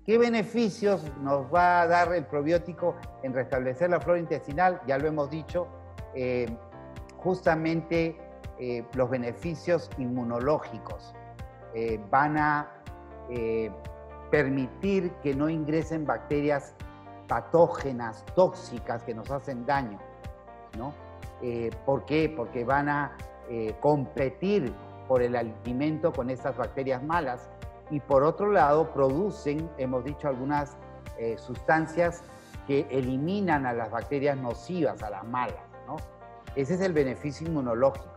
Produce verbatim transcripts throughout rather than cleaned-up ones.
¿Qué beneficios nos va a dar el probiótico en restablecer la flora intestinal? Ya lo hemos dicho, eh, justamente eh, los beneficios inmunológicos eh, van a eh, permitir que no ingresen bacterias patógenas, tóxicas, que nos hacen daño, ¿no? Eh, ¿Por qué? Porque van a eh, competir por el alimento con estas bacterias malas. Y por otro lado, producen, hemos dicho, algunas eh, sustancias que eliminan a las bacterias nocivas, a las malas, ¿no? Ese es el beneficio inmunológico.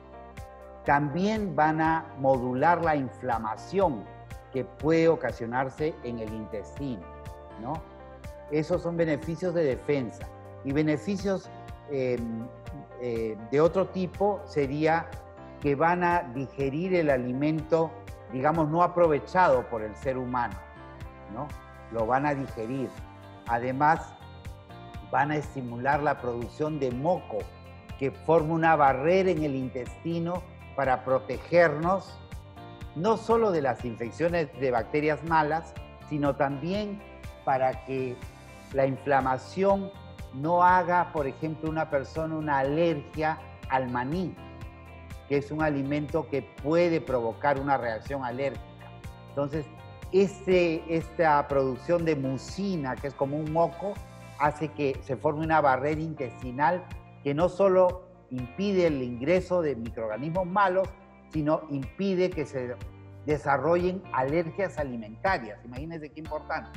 También van a modular la inflamación que puede ocasionarse en el intestino, ¿no? Esos son beneficios de defensa. Y beneficios eh, eh, de otro tipo sería que van a digerir el alimento, digamos, no aprovechado por el ser humano, ¿no? Lo van a digerir. Además, van a estimular la producción de moco, que forma una barrera en el intestino para protegernos, no solo de las infecciones de bacterias malas, sino también para que la inflamación no haga, por ejemplo, una persona una alergia al maní, que es un alimento que puede provocar una reacción alérgica. Entonces, este, esta producción de mucina, que es como un moco, hace que se forme una barrera intestinal que no solo impide el ingreso de microorganismos malos, sino impide que se desarrollen alergias alimentarias. Imagínense qué importante.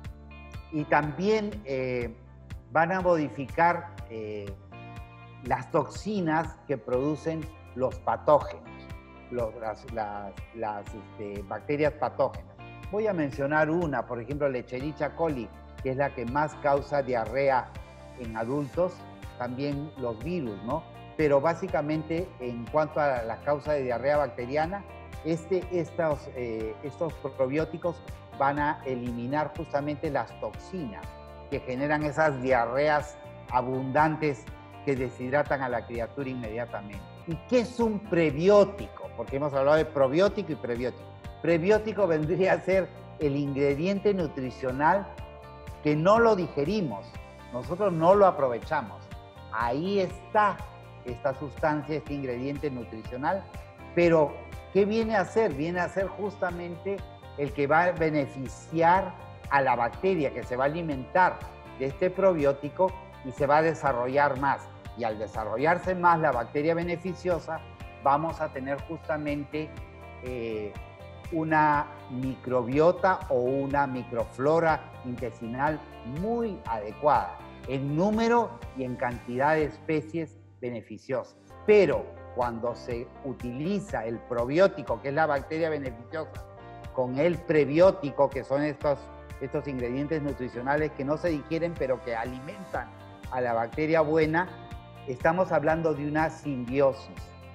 Y también eh, van a modificar eh, las toxinas que producen los patógenos, los, las, las, las este, bacterias patógenas. Voy a mencionar una, por ejemplo, Escherichia coli, que es la que más causa diarrea en adultos, también los virus, ¿no? Pero básicamente, en cuanto a la causa de diarrea bacteriana, este, estos, eh, estos probióticos van a eliminar justamente las toxinas que generan esas diarreas abundantes que deshidratan a la criatura inmediatamente. ¿Y qué es un prebiótico? Porque hemos hablado de probiótico y prebiótico. Prebiótico vendría a ser el ingrediente nutricional que no lo digerimos, nosotros no lo aprovechamos. Ahí está esta sustancia, este ingrediente nutricional, pero ¿qué viene a hacer? Viene a ser justamente el que va a beneficiar a la bacteria que se va a alimentar de este probiótico y se va a desarrollar más. Y al desarrollarse más la bacteria beneficiosa, vamos a tener justamente eh, una microbiota o una microflora intestinal muy adecuada en número y en cantidad de especies beneficiosas. Pero cuando se utiliza el probiótico, que es la bacteria beneficiosa, con el prebiótico, que son estos, estos ingredientes nutricionales que no se digieren, pero que alimentan a la bacteria buena, estamos hablando de una simbiosis.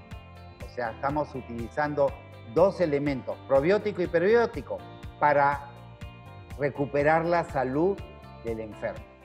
O sea, estamos utilizando dos elementos, probiótico y prebiótico, para recuperar la salud del enfermo.